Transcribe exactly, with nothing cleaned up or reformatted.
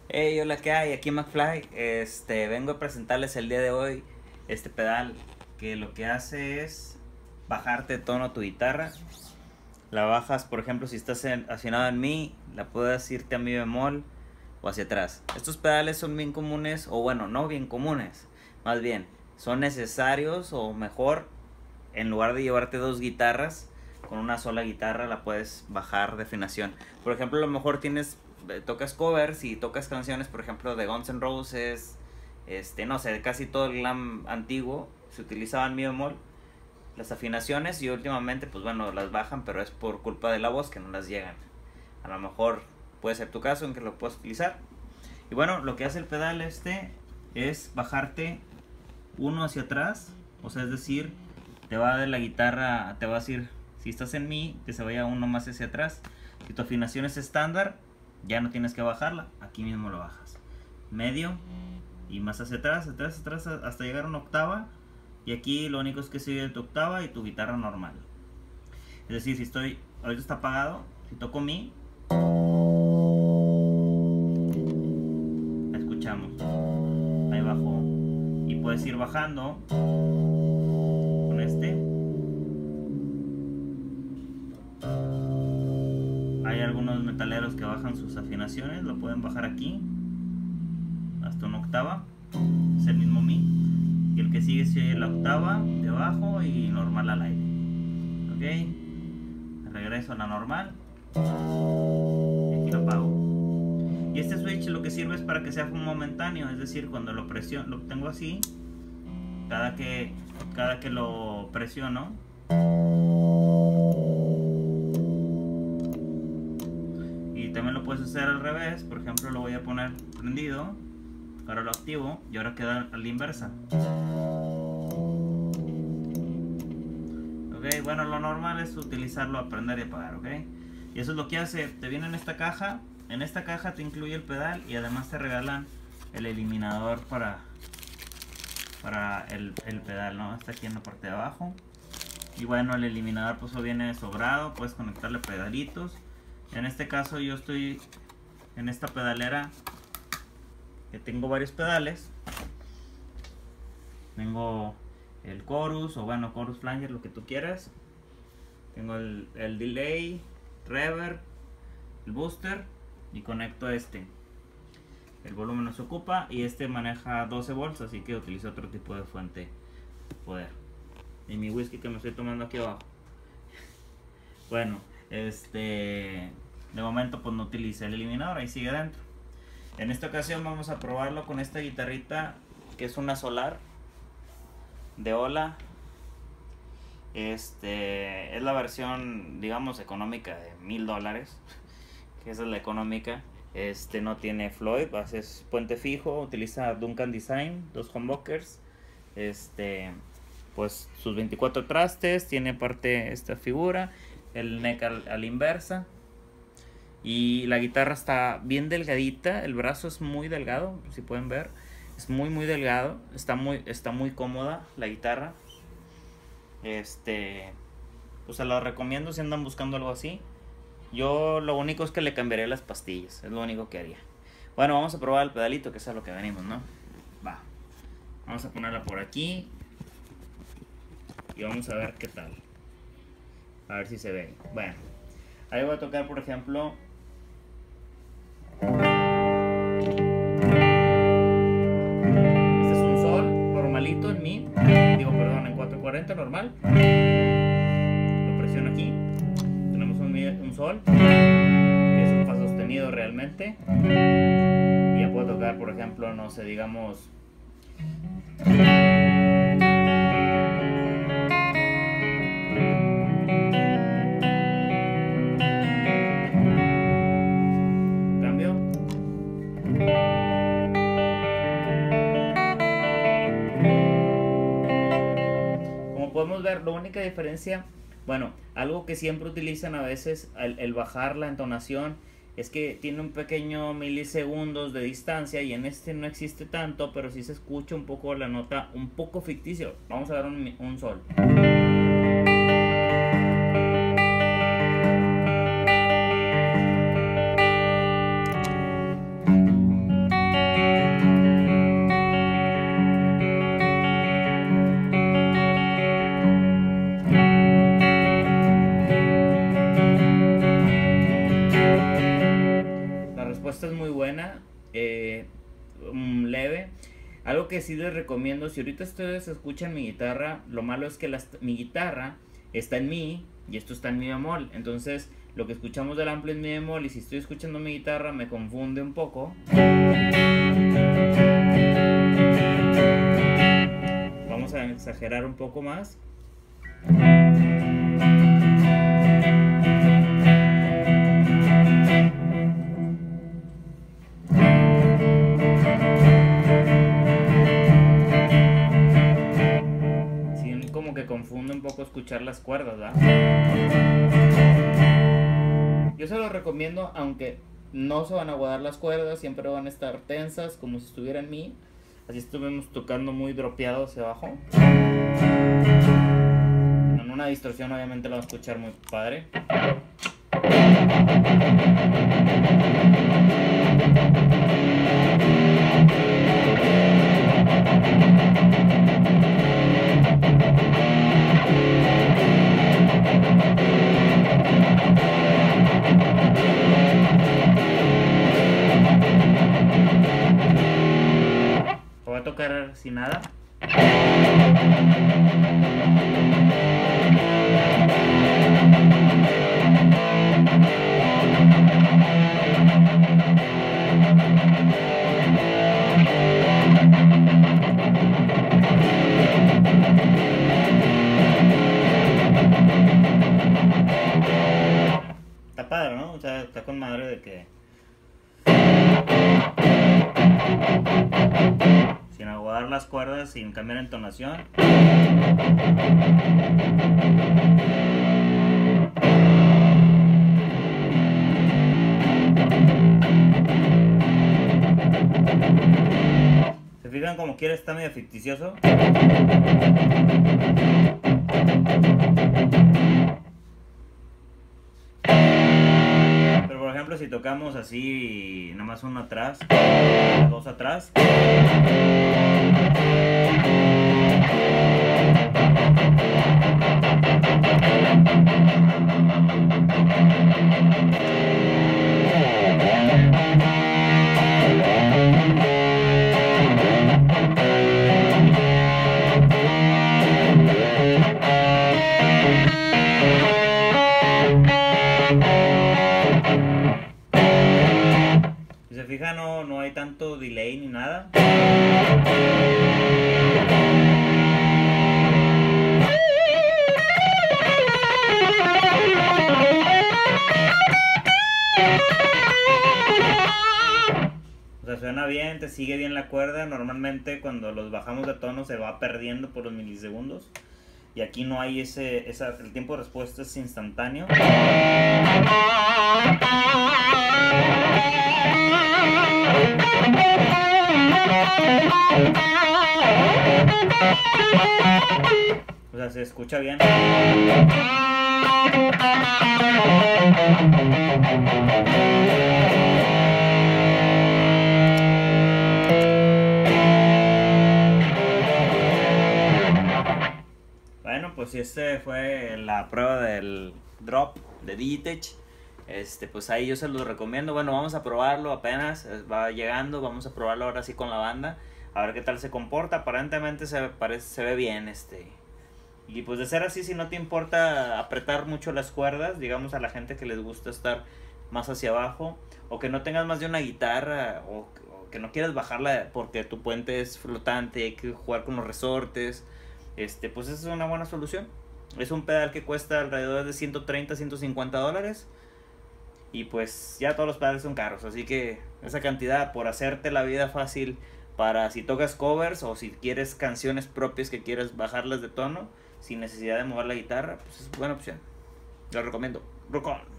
Hey, hola, ¿qué hay? Aquí McFly. Este, vengo a presentarles el día de hoy este pedal que lo que hace es bajarte de tono tu guitarra. La bajas, por ejemplo, si estás en, afinado en mi, la puedes irte a mi bemol o hacia atrás. Estos pedales son bien comunes, o bueno, no bien comunes, más bien, son necesarios o mejor, en lugar de llevarte dos guitarras, con una sola guitarra la puedes bajar de afinación. Por ejemplo, a lo mejor tienes, eh, tocas covers y tocas canciones, por ejemplo, de Guns N' Roses, este, no sé, casi todo el glam antiguo se utilizaba en mi bemol. Las afinaciones y últimamente, pues bueno, las bajan, pero es por culpa de la voz que no las llegan. A lo mejor puede ser tu caso en que lo puedas utilizar. Y bueno, lo que hace el pedal este es bajarte uno hacia atrás, o sea, es decir, te va de la guitarra, te vas a ir, si estás en mi, que se vaya uno más hacia atrás. Si tu afinación es estándar, ya no tienes que bajarla, aquí mismo lo bajas. Medio y más hacia atrás, atrás, atrás, hasta llegar a una octava. Y aquí lo único es que sigue tu octava y tu guitarra normal. Es decir, si estoy, ahorita está apagado, si toco mi, la escuchamos, ahí bajó. Y puedes ir bajando con este. Hay algunos metaleros que bajan sus afinaciones, lo pueden bajar aquí hasta una octava, es el mismo mi. Y el que sigue es la octava de abajo y normal al aire. Ok, regreso a la normal y aquí lo apago. Y este switch lo que sirve es para que sea momentáneo, es decir, cuando lo presiono, lo tengo así, cada que, cada que lo presiono, y también lo puedes hacer al revés. Por ejemplo, lo voy a poner prendido, ahora lo activo y ahora queda a la inversa. Ok, bueno, lo normal es utilizarlo a prender y apagar, ok. Y eso es lo que hace, te viene en esta caja. En esta caja te incluye el pedal y además te regalan el eliminador para, para el, el pedal, ¿no? Está aquí en la parte de abajo. Y bueno, el eliminador pues viene sobrado, puedes conectarle pedalitos. En este caso yo estoy en esta pedalera que tengo varios pedales. Tengo el chorus, o bueno, chorus flanger, lo que tú quieras. Tengo el, el delay, reverb, el booster y conecto este. El volumen no se ocupa y este maneja doce volts, así que utilizo otro tipo de fuente de poder. Y mi whisky que me estoy tomando aquí abajo. Bueno, este de momento pues no utilice el eliminador, ahí sigue dentro. En esta ocasión vamos a probarlo con esta guitarrita que es una Solar de Ola. Este es la versión, digamos, económica de mil dólares, que esa es la económica. Este no tiene Floyd, es puente fijo, utiliza Duncan Design, dos humbuckers, este pues sus veinticuatro trastes, tiene parte esta figura, el neck al, a la inversa. Y la guitarra está bien delgadita, el brazo es muy delgado, si pueden ver, es muy muy delgado, está muy, está muy cómoda la guitarra. Este, pues se lo recomiendo si andan buscando algo así. Yo lo único es que le cambiaría las pastillas, es lo único que haría. Bueno, vamos a probar el pedalito, que es a lo que venimos, ¿no? Va, vamos a ponerla por aquí y vamos a ver qué tal. A ver si se ve. Bueno, ahí voy a tocar, por ejemplo, este es un sol normalito en mi, digo, perdón, en cuatrocientos cuarenta normal. Lo presiono aquí, tenemos un, un sol, que es un fa sostenido realmente. Y ya puedo tocar, por ejemplo, no sé, digamos, cambio. Como podemos ver, la única diferencia, bueno, algo que siempre utilizan a veces el, el bajar la entonación, es que tiene un pequeño milisegundos de distancia, y en este no existe tanto, pero sí se escucha un poco la nota, un poco ficticio. Vamos a dar un, un sol. respuesta es muy buena, eh, um, leve. Algo que sí les recomiendo, si ahorita ustedes escuchan mi guitarra, lo malo es que la, mi guitarra está en mi y esto está en mi bemol. Entonces lo que escuchamos del ampli es mi bemol y si estoy escuchando mi guitarra me confunde un poco. Vamos a exagerar un poco más. Confunde un poco escuchar las cuerdas, ¿verdad? Yo se lo recomiendo, aunque no se van a aguadar las cuerdas, siempre van a estar tensas como si estuviera en mi. Así estuvimos tocando muy dropeado hacia abajo. En una distorsión obviamente lo van a escuchar muy padre. Voy a tocar sin nada. Está padre, ¿no? O sea, está con madre de que sin aguadar las cuerdas, sin cambiar entonación. ¿Se fijan como quiere? Está medio ficticioso. Pero por ejemplo, si tocamos así, nada más uno atrás, dos atrás. Si se fijan, no, no hay tanto delay ni nada. O sea, suena bien, te sigue bien la cuerda. Normalmente cuando los bajamos de tono se va perdiendo por los milisegundos. Y aquí no hay ese, esa, el tiempo de respuesta es instantáneo. O sea, se escucha bien. Bueno, pues este fue la prueba del drop de Digitech. Este, pues ahí yo se los recomiendo. Bueno, vamos a probarlo apenas, va llegando, vamos a probarlo ahora sí con la banda, a ver qué tal se comporta. Aparentemente se, parece, se ve bien, este. Y pues de ser así, si no te importa apretar mucho las cuerdas, digamos a la gente que les gusta estar más hacia abajo, o que no tengas más de una guitarra, o, o que no quieras bajarla porque tu puente es flotante y hay que jugar con los resortes, este, pues esa es una buena solución. Es un pedal que cuesta alrededor de ciento treinta, ciento cincuenta dólares. Y pues ya todos los pedales son caros, así que esa cantidad por hacerte la vida fácil para si tocas covers o si quieres canciones propias que quieres bajarlas de tono sin necesidad de mover la guitarra, pues es buena opción. Lo recomiendo. Rock on.